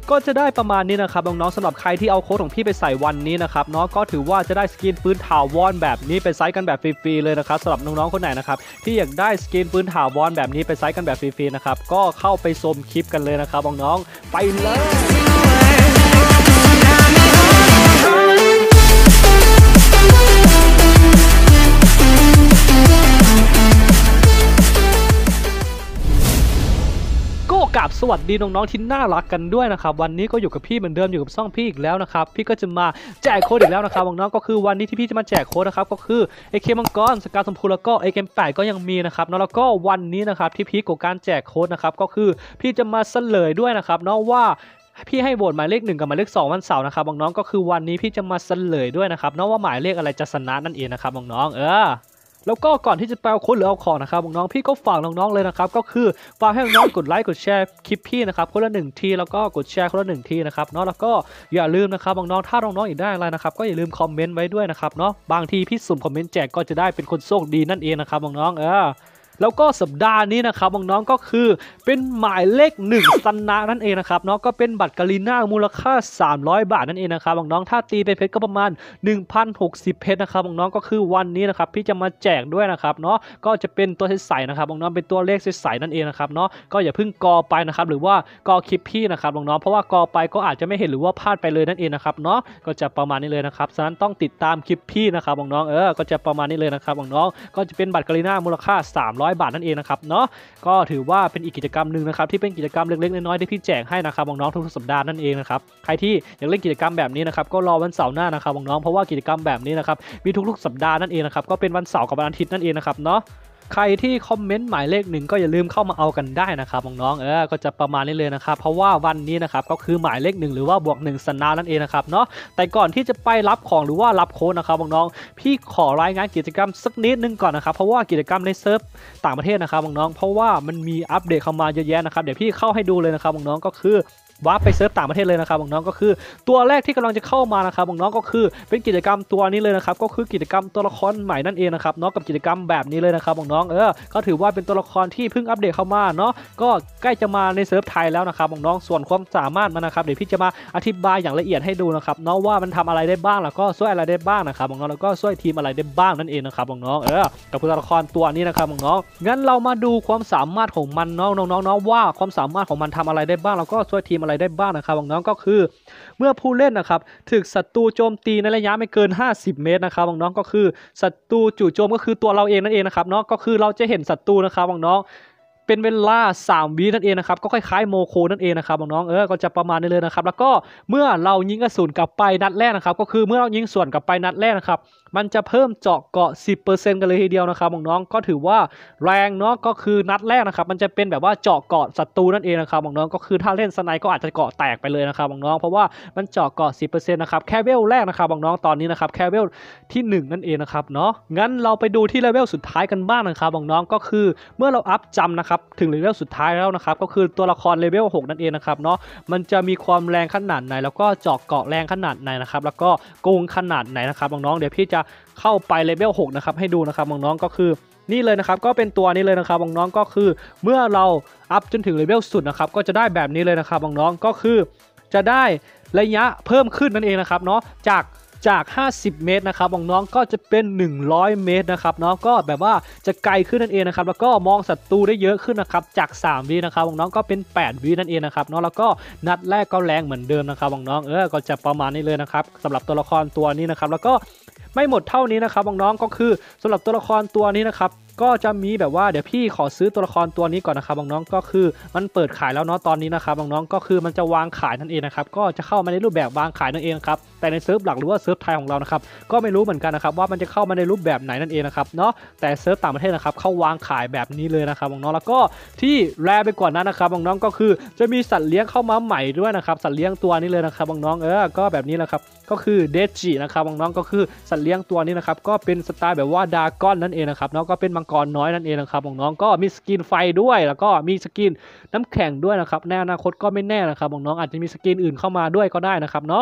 ก็จะได้ประมาณนี้นะครับน้องๆสำหรับใครที่เอาโค้ดของพี่ไปใส่วันนี้นะครับเนาะก็ถือว่าจะได้สกินปืนถาวรแบบนี้ไปไซส์กันแบบฟรีๆเลยนะครับสำหรับน้องๆคนไหนนะครับที่อยากได้สกินปืนถาวรแบบนี้ไปไซส์กันแบบฟรีๆนะครับก็เข้าไปชมคลิปกันเลยนะครับน้องๆไปเลยกับสวัสดีน้องๆที่น่ารักกันด้วยนะครับวันนี้ก็อยู่กับพี่เหมือนเดิมอยู่กับช่องพี่อีกแล้วนะครับพี่ก็จะมาแจกโค้ดอีกแล้วนะครับน้องๆก็คือวันนี้ที่พี่จะมาแจกโค้ดนะครับก็คือไอเคมังกรสกาสมพูแล้วก็ไอเกม8ก็ยังมีนะครับแล้วก็วันนี้นะครับที่พี่กับการแจกโค้ดนะครับก็คือพี่จะมาเฉลยด้วยนะครับเนาะว่าพี่ให้โหวตหมายเลข1กับหมายเลข2วันเสาร์นะครับน้องๆก็คือวันนี้พี่จะมาเฉลยด้วยนะครับเนาะว่าหมายเลขอะไรจะชนะนั่นเองนะครับน้องๆแล้วก็ก่อนที่จะไปเอาโค้ดหรือเอาของนะครับน้องๆพี่ก็ฝากน้องๆเลยนะครับก็คือฝากให้น้องๆกดไลค์กดแชร์คลิปพี่นะครับคนละ1ทีแล้วก็กดแชร์คนละ1ทีนะครับเนาะแล้วก็อย่าลืมนะครับน้องๆถ้าน้องๆอยากได้อะไรนะครับก็อย่าลืมคอมเมนต์ไว้ด้วยนะครับเนาะบางทีพี่สุ่มคอมเมนต์แจกก็จะได้เป็นคนโชคดีนั่นเองนะครับน้องๆแล้วก็สัปดาห์นี้นะครับน้องๆก็คือเป็นหมายเลข1ซันนะนั่นเองนะครับเนาะก็เป็นบัตรกาลีน่ามูลค่า300 บาทนั่นเองนะครับน้องๆถ้าตีเป็นเพชรก็ประมาณ 1,060 เพชรนะครับน้องๆก็คือวันนี้นะครับพี่จะมาแจกด้วยนะครับเนาะก็จะเป็นตัวใสๆนะครับน้องๆเป็นตัวเลขใสๆนั่นเองนะครับเนาะก็อย่าเพิ่งกอไปนะครับหรือว่ากอคลิปพี่นะครับน้องๆเพราะว่ากอไปก็อาจจะไม่เห็นหรือว่าพลาดไปเลยนั่นเองนะครับเนาะก็จะประมาณนี้เลยนะครับฉะนั้นต้องติดตามคลิปพี่นะครับน้องๆก็จะประมาณนี้เลยนะครับน้องๆก็จะเป็นบัตรกาลีน่ามูลค่า300 บาทนั่นเองนะครับเนาะก็ถือว่าเป็นอีกกิจกรรมหนึ่งนะครับที่เป็นกิจกรรมเล็กๆน้อยๆที่พี่แจกให้นะครับน้องๆทุกสัปดาห์นั่นเองนะครับใครที่อยากเล่นกิจกรรมแบบนี้นะครับก็รอวันเสาร์หน้านะครับน้องๆเพราะว่ากิจกรรมแบบนี้นะครับมีทุกๆสัปดาห์นั่นเองนะครับก็เป็นวันเสาร์กับวันอาทิตย์นั่นเองนะครับเนาะใครที่คอมเมนต์หมายเลข1ก็อย่าลืมเข้ามาเอากันได้นะครับน้องๆก็จะประมาณนี้เลยนะครับเพราะว่าวันนี้นะครับก็คือหมายเลข1หรือว่าบวก1สันนานั่นเองนะครับเนาะแต่ก่อนที่จะไปรับของหรือว่ารับโค้ดนะครับน้องๆพี่ขอรายงานกิจกรรมสักนิดนึงก่อนนะครับเพราะว่ากิจกรรมในเซิร์ฟต่างประเทศนะครับน้องๆเพราะว่ามันมีอัปเดตเข้ามาเยอะแยะนะครับเดี๋ยวพี่เข้าให้ดูเลยนะครับน้องๆก็คือวาร์ปไปเซิร์ฟต่างประเทศเลยนะครับน้องๆก็คือตัวแรกที่กำลังจะเข้ามานะครับน้องๆก็คือเป็นกิจกรรมตัวนี้เลยนะครับก็คือกิจกรรมตัวละครใหม่นั่นเองนะครับเนาะกับกิจกรรมแบบนี้เลยนะครับน้องๆก็ถือว่าเป็นตัวละครที่เพิ่งอัปเดตเข้ามาเนาะก็ใกล้จะมาในเซิร์ฟไทยแล้วนะครับน้องๆส่วนความสามารถมันนะครับเดี๋ยวพี่จะมาอธิบายอย่างละเอียดให้ดูนะครับเนาะว่ามันทำอะไรได้บ้างแล้วก็ช่วยอะไรได้บ้างนะครับน้องๆแล้วก็ช่วยทีมอะไรได้บ้างนั่นเองนะครับน้องๆกับตัวละครตัวนี้นะครับน้องๆงั้นเรามาดูความสามารถของมันน้องๆว่าความสามารถของมันทำอะไรได้บ้างแล้วก็ช่วยทีมอะไรได้บ้างนะครับน้องๆก็คือเมื่อผู้เล่นนะครับถูกศัตรูโจมตีในระยะไม่เกิน50 เมตรนะครับน้องๆก็คือศัตรูจู่โจมก็คือตัวเราเองนั่นเองนะครับเนาะก็คือเราจะเห็นศัตรูนะครับน้องๆเป็นเวลา3 วินั่นเองนะครับก็คล้ายๆโมโคนั่นเองนะครับน้องๆก็จะประมาณนี้เลยนะครับแล้วก็เมื่อเรายิงกระสุนกลับไปนัดแรกนะครับก็คือเมื่อเรายิงส่วนกลับไปนัดแรกนะครับมันจะเพิ่มเจาะเกาะ 10% กันเลยทีเดียวนะครับน้องๆก็ถือว่าแรงเนาะก็คือนัดแรกนะครับมันจะเป็นแบบว่าเจาะเกาะศัตรูนั่นเองนะครับน้องๆก็คือถ้าเล่นสไนก็อาจจะเกาะแตกไปเลยนะครับน้องๆเพราะว่ามันเจาะเกาะ 10% นะครับแค่เวลแรกนะครับน้องๆตอนนี้นะครับแค่เวลที่1นั่นเองนะครับเนาะงั้นเราไปดูที่เลเวลสุดท้ายกันบ้างนะครับน้องๆก็คือเมื่อเราอัพจำนะครับถึงเลเวลสุดท้ายแล้วนะครับก็คือตัวละครเลเวล6นั่นเองนะครับเนาะมันจะมีความแรงขนาดไหนแล้วก็เจาะเกาะแรงขนาดไหนนะครับแล้วก็โกงขนาดไหนนะครับน้องๆเดี๋ยวพี่จะเข้าไปเลเวล6นะครับให้ดูนะครับน้องๆก็คือนี่เลยนะครับก็เป็นตัวนี้เลยนะครับน้องๆก็คือเมื่อเราอัพจนถึงเลเวลสุดนะครับก็จะได้แบบนี้เลยนะครับน้องๆก็คือจะได้ระยะเพิ่มขึ้นนั่นเองนะครับเนาะจาก50 เมตรนะครับน้องๆก็จะเป็น100 เมตรนะครับเนาะก็แบบว่าจะไกลขึ้นนั่นเองนะครับแล้วก็มองศัตรูได้เยอะขึ้นนะครับจาก3 วินะครับน้องๆก็เป็น8 วินั่นเองนะครับเนาะแล้วก็นัดแรกก็แรงเหมือนเดิมนะครับน้องๆก็จะประมาณนี้เลยนะครับสำหรับตัวละครตัวนี้นะครับแล้วก็ไม่หมดเท่านี้นะครับน้องๆก็คือสำหรับตัวละครตัวนี้นะครับก็จะมีแบบว่าเดี๋ยวพี่ขอซื้อตัวละครตัวนี้ก่อนนะครับน้องๆก็คือมันเปิดขายแล้วเนาะตอนนี้นะครับน้องๆก็คือมันจะวางขายนั่นเองนะครับก็จะเข้ามาในรูปแบบวางขายนั่นเองครับแต่ในเซิร์ฟหลักหรือว่าเซิร์ฟไทยของเรานะครับก็ไม่รู้เหมือนกันนะครับว่ามันจะเข้ามาในรูปแบบไหนนั่นเองนะครับเนาะแต่เซิร์ฟต่างประเทศนะครับเข้าวางขายแบบนี้เลยนะครับน้องๆแล้วก็ที่แรไปกว่านั้นนะครับน้องๆก็คือจะมีสัตว์เลี้ยงเข้ามาใหม่ด้วยนะครับสัตว์เลี้ยงตัวนี้เลยนะครับน้องๆก็แบบนี้แหละครับก็คือเดจินะครับน้องๆก็คือสัตว์เลี้ยงตัวนี้นะครับก็เป็นสไตล์แบบว่าดราก้อนนั่นเองนะครับเนาะก็เป็นมังกรน้อยนั่นเองนะครับน้องๆก็มีสกินไฟด้วยแล้วก็มีสกินน้ำแข็งด้วยนะครับในอนาคตก็ไม่แน่นะครับน้องๆอาจจะมีสกินอื่นเข้ามาด้วยก็ได้นะครับเนาะ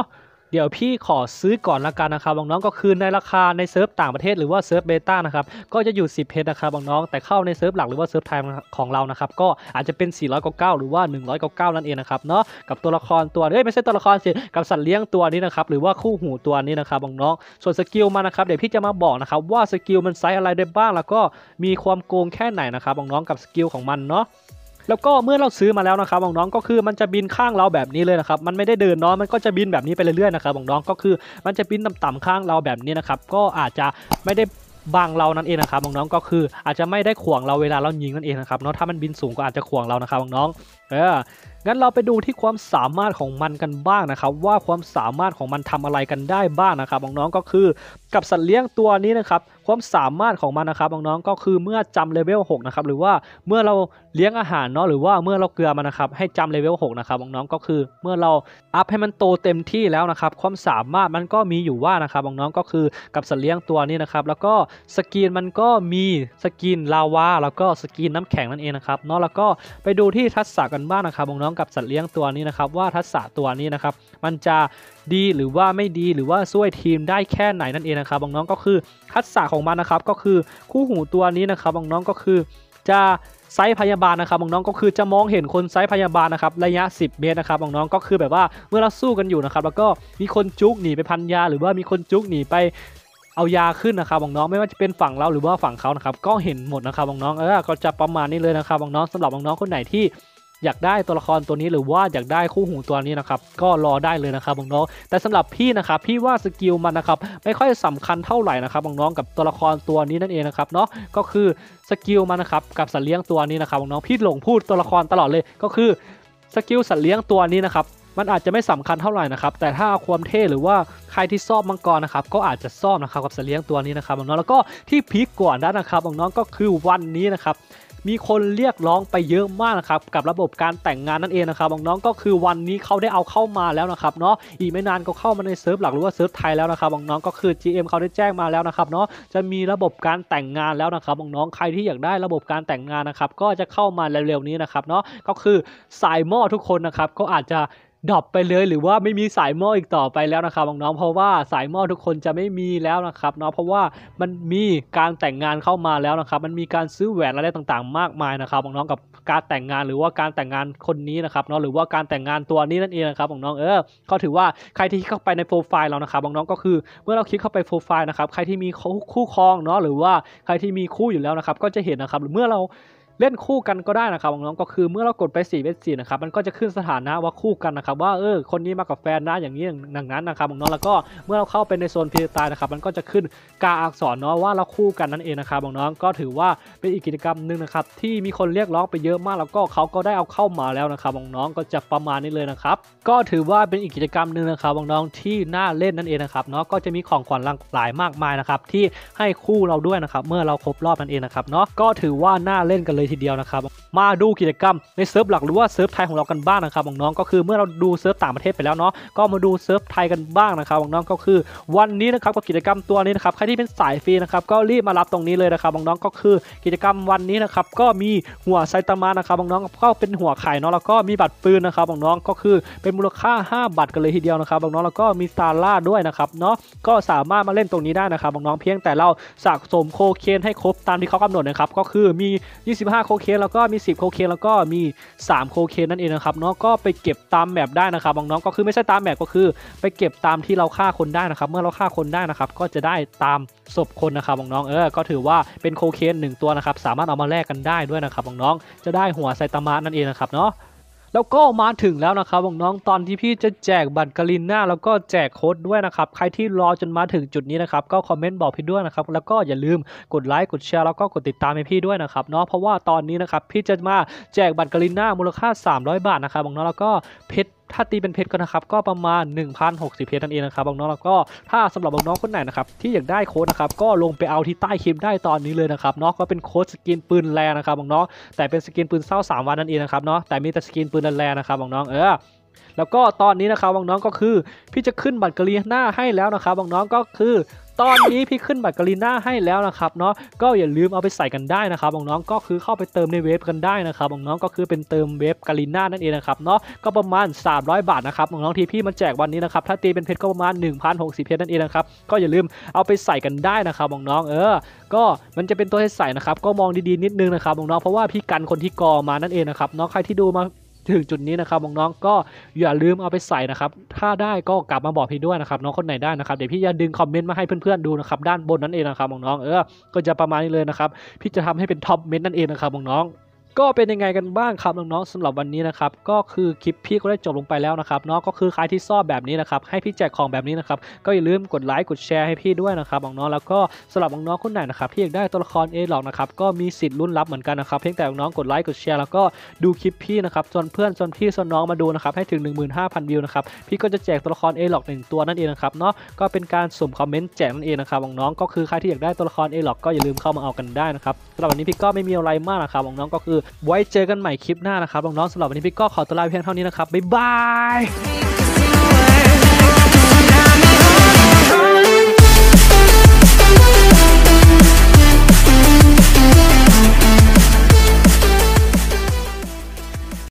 เดี๋ยวพี่ขอซื้อก่อนละกันนะครับน้องๆก็คือในราคาในเซิร์ฟต่างประเทศหรือว่าเซิร์ฟเบต้านะครับก็จะอยู่10เพชรนะครับน้องๆแต่เข้าในเซิร์ฟหลักหรือว่าเซิร์ฟไทยของเรานะครับก็อาจจะเป็น499หรือว่า199นั่นเองนะครับเนาะกับตัวละครตัวไม่ใช่ตัวละครสิกับสัตว์เลี้ยงตัวนี้นะครับหรือว่าคู่หูตัวนี้นะครับน้องๆส่วนสกิลมันนะครับเดี๋ยวพี่จะมาบอกนะครับว่าสกิลมันไซส์อะไรได้บ้างแล้วก็มีความโกงแค่ไหนนะครับน้องๆกับสกิลของมันเนาะแล้วก็เมื่อเราซื้อมาแล้วนะครับน้องๆก็คือมันจะบินข้างเราแบบนี้เลยนะครับมันไม่ได้เดินเนาะมันก็จะบินแบบนี้ไปเรื่อยๆนะครับน้องๆก็คือมันจะบินต่ำๆข้างเราแบบนี้นะครับก็อาจจะไม่ได้บังเรานั่นเองนะครับน้องๆก็คืออาจจะไม่ได้ข่วงเราเวลาเรายิงนั่นเองนะครับเนาะถ้ามันบินสูงก็อาจจะข่วงเรานะครับน้องๆงั้นเราไปดูที่ความสามารถของมันกันบ้างนะครับว่าความสามารถของมันทำอะไรกันได้บ้างนะครับน้องๆก็คือกับสัตว์เลี้ยงตัวนี้นะครับความสามารถของมันนะครับน้องๆก็คือเมื่อจำเลเวล6นะครับหรือว่าเมื่อเราเลี้ยงอาหารเนาะหรือว่าเมื่อเราเกลือมันนะครับให้จำเลเวล6นะครับน้องๆก็คือเมื่อเราอัพให้มันโตเต็มที่แล้วนะครับความสามารถมันก็มีอยู่ว่านะครับน้องๆก็คือกับสัตว์เลี้ยงตัวนี้นะครับแล้วก็สกินมันก็มีสกินลาวาแล้วก็สกินน้ำแข็งนั่นเองนะครับเนาะแล้วก็ไปดูที่ทักษะกันบ้างนะครับน้องๆกับสัตว์เลี้ยงตัวนี้นะครับว่าทักษะตัวนี้นะครับมันจะดีหรือว่าไม่ดีหรือว่าช่วยทีมได้แค่ไหนนั่นเองนะครับน้องๆก็คือทักษะของมันนะครับก็คือคู่หูตัวนี้นะครับน้องๆก็คือจะไซส์พยาบาลนะครับน้องๆก็คือจะมองเห็นคนไซส์พยาบาลนะครับระยะ10 เมตรนะครับน้องๆก็คือแบบว่าเมื่อเราสู้กันอยู่นะครับแล้วก็มีคนจุกหนีไปพันยาหรือว่ามีคนจุกหนีไปเอายาขึ้นนะครับน้องๆไม่ว่าจะเป็นฝั่งเราหรือว่าฝั่งเขานะครับก็เห็นหมดนะครับน้องๆก็จะประมาณนี้เลยนะครับน้องๆสำหรับน้องๆคนไหนที่อยากได้ตัวละครตัวนี้หรือว่าอยากได้คู่หูตัวนี้นะครับก็รอได้เลยนะครับน้องๆแต่สำหรับพี่นะครับพี่ว่าสกิลมันนะครับไม่ค่อยสำคัญเท่าไหร่นะครับน้องๆกับตัวละครตัวนี้นั่นเองนะครับเนาะก็คือสกิลมันนะครับกับสัตว์เลี้ยงตัวนี้นะครับน้องๆพี่หลงพูดตัวละครตลอดเลยก็คือสกิลสัตว์เลี้ยงตัวนี้นะครับมันอาจจะไม่สำคัญเท่าไหร่นะครับแต่ถ้าความเท่หรือว่าใครที่ชอบมังกรนะครับก็อาจจะชอบนะครับกับสัตว์เลี้ยงตัวนี้นะครับน้องๆแล้วก็ที่พีคกว่านั้นนะครับน้องๆก็คือวันนี้นะครับมีคนเรียกร้องไปเยอะมากนะครับกับระบบการแต่งงานนั่นเองนะครับน้องๆก็คือวันนี้เขาได้เอาเข้ามาแล้วนะครับเนาะอีกไม่นานก็เข้ามาในเซิร์ฟหลักหรือว่าเซิร์ฟไทยแล้วนะครับน้องๆก็คือ GM เขาได้แจ้งมาแล้วนะครับเนาะจะมีระบบการแต่งงานแล้วนะครับน้องๆใครที่อยากได้ระบบการแต่งงานนะครับก็จะเข้ามาเร็วๆนี้นะครับเนาะก็คือสายหม้อทุกคนนะครับก็อาจจะดรอปไปเลยหรือว่าไม่มีสายหม้ออีกต่อไปแล้วนะครับน้องๆเพราะว่าสายหม้อทุกคนจะไม่มีแล้วนะครับเนาะเพราะว่ามันมีการแต่งงานเข้ามาแล้วนะครับมันมีการซื้อแหวนอะไรต่างๆมากมายนะครับน้องๆกับการแต่งงานหรือว่าการแต่งงานคนนี้นะครับเนาะหรือว่าการแต่งงานตัวนี้นั่นเองนะครับน้องๆก็ถือว่าใครที่เข้าไปในโปรไฟล์เรานะครับน้องๆก็คือเมื่อเราคลิกเข้าไปโปรไฟล์นะครับใครที่มีคู่ครองเนาะหรือว่าใครที่มีคู่อยู่แล้วนะครับก็จะเห็นนะครับเมื่อเราเล่นคู่กันก็ได้นะครับน้องๆก็คือเมื่อเรากดไป4 เป็น 4นะครับมันก็จะขึ้นสถานะว่าคู่กันนะครับว่าคนนี้มากับแฟนนะอย่างนี้อย่างนั้นนะครับน้องๆแล้วก็เมื่อเราเข้าไปในโซนเพลย์ตายนะครับมันก็จะขึ้นกาอักษรเนาะว่าเราคู่กันนั่นเองนะครับน้องๆก็ถือว่าเป็นอีกกิจกรรมหนึ่งนะครับที่มีคนเรียกร้องไปเยอะมากแล้วก็เขาก็ได้เอาเข้ามาแล้วนะครับน้องๆก็จะประมาณนี้เลยนะครับก็ถือว่าเป็นอีกกิจกรรมหนึ่งนะครับน้องๆที่น่าเล่นนั่นเองนะครับเนาะก็จะมีของขวัญหลายมากมายนะครับที่ให้คู่เราด้วยนะครับเมื่อเราครบรอบนั่นเองนะครับเนาะก็ถือว่าน่าเล่นกันเลยทีเดียวนะครับมาดูกิจกรรมในเซิร์ฟหลักหรือว่าเซิร์ฟไทยของเรากันบ้างนะครับน้องๆก็คือเมื่อเราดูเซิร์ฟต่างประเทศไปแล้วเนาะก็มาดูเซิร์ฟไทยกันบ้างนะครับน้องๆก็คือวันนี้นะครับกับกิจกรรมตัวนี้นะครับใครที่เป็นสายฟรีนะครับก็รีบมารับตรงนี้เลยนะครับน้องๆก็คือกิจกรรมวันนี้นะครับก็มีหัวไซตามะนะครับน้องๆก็เป็นหัวไข่เนาะแล้วก็มีบัตรปืนนะครับน้องๆก็คือเป็นมูลค่า5 บัตรกันเลยทีเดียวนะครับน้องๆแล้วก็มีซาร่าด้วยนะครับเนาะก็สามารถมาเล่นตรงนี้ได้นะครับน้องๆเพียงแต่เราสะสมโคเคนให้ครบตามที่เขากำหนดนะครับก็คือมี25โคเคนแล้วก็มี10โคเคนแล้วก็มี3โคเคนนั่นเองนะครับเนาะก็ไปเก็บตามแมปได้นะครับน้องๆก็คือไม่ใช่ตามแมปก็คือไปเก็บตามที่เราฆ่าคนได้นะครับเมื่อเราฆ่าคนได้นะครับก็จะได้ตามศพคนนะครับน้องๆก็ถือว่าเป็นโคเคน1ตัวนะครับสามารถเอามาแลกกันได้ด้วยนะครับน้องๆจะได้หัวไซตามะนั่นเองนะครับเนาะแล้วก็มาถึงแล้วนะครับน้องๆตอนที่พี่จะแจกบัตรกาลิน่าแล้วก็แจกโค้ดด้วยนะครับใครที่รอจนมาถึงจุดนี้นะครับก็คอมเมนต์บอกพี่ด้วยนะครับแล้วก็อย่าลืมกดไลค์กดแชร์แล้วก็กดติดตามให้พี่ด้วยนะครับเนาะเพราะว่าตอนนี้นะครับพี่จะมาแจกบัตรกาลิน่ามูลค่า300 บาทนะครับน้องๆแล้วก็เพชรถ้าตีเป็นเพชรก็นะครับก็ประมาณ 1,060 เพชรนั่นเองนะครับน้องๆแล้วก็ถ้าสำหรับน้องๆคนไหนนะครับที่อยากได้โค้ดนะครับก็ลงไปเอาที่ใต้คลิปได้ตอนนี้เลยนะครับเนาะก็เป็นโค้ดสกินปืนแรงนะครับน้องๆแต่เป็นสกินปืนเศร้า3 วันนั่นเองนะครับเนาะแต่มีแต่สกินปืนแรงนะครับน้องๆแล้วก็ตอนนี้นะครับน้องๆก็คือพี่จะขึ้นบัตรกาลิน่าให้แล้วนะครับน้องๆก็คือตอนนี้พี่ขึ้นบัตรกาลีน่าให้แล้วนะครับเนาะก็อย่าลืมเอาไปใส่กันได้นะครับน้องๆก็คือเข้าไปเติมในเว็บกันได้นะครับน้องๆก็คือเป็นเติมเว็บกาลีน่านั่นเองนะครับเนาะก็ประมาณ300 บาทนะครับน้องๆที่พี่มาแจกวันนี้นะครับถ้าตีเป็นเพชรก็ประมาณ 1,060 เพชรนั่นเองนะครับก็อย่าลืมเอาไปใส่กันได้นะครับน้องๆก็มันจะเป็นตัวให้ใส่นะครับก็มองดีๆนิดนึงนะครับน้องๆเพราะว่าพี่กันคนที่กอมานั่นเองนะครับน้องใครที่ดูมาถึงจุดนี้นะครับน้องๆก็อย่าลืมเอาไปใส่นะครับถ้าได้ก็กลับมาบอกพี่ด้วยนะครับน้องคนไหนได้นะครับเดี๋ยวพี่จะดึงคอมเมนต์มาให้เพื่อนๆดูนะครับด้านบนนั่นเองนะครับน้องๆก็จะประมาณนี้เลยนะครับพี่จะทำให้เป็นท็อปเมนต์นั่นเองนะครับน้องๆก็เป็นยังไงกันบ้างครับน้องๆสำหรับวันนี้นะครับก็คือคลิปพี่ก็ได้จบลงไปแล้วนะครับเนาะก็คือใครที่ชอบแบบนี้นะครับให้พี่แจกของแบบนี้นะครับก็อย่าลืมกดไลค์กดแชร์ให้พี่ด้วยนะครับน้องๆแล้วก็สำหรับน้องๆคนไหนนะครับที่อยากได้ตัวละครหลอกนะครับก็มีสิทธิ์ลุ้นรับเหมือนกันนะครับเพียงแต่น้องๆกดไลค์กดแชร์แล้วก็ดูคลิปพี่นะครับส่วนเพื่อนส่วนพี่ส่วนน้องมาดูนะครับให้ถึง 15,000 วิวนะครับพี่ก็จะแจกตัวละครหลอก1ตัวนั่นเองนะครับเนาะก็เป็นการสุ่มคอมเมนต์แจกนั่นเองนะครับน้องๆก็คือใครที่อยากได้ตัวละครหลอกก็อย่าลืมเข้ามาเอากันได้นะครับสำหรับวันนี้พี่ก็ไม่มีอะไรมากนะครับน้องๆก็คือไว้เจอกันใหม่คลิปหน้านะครับน้องๆสำหรับวันนี้พี่ก็ขอตัวลาเพียงเท่านี้นะครับบ๊ายบาย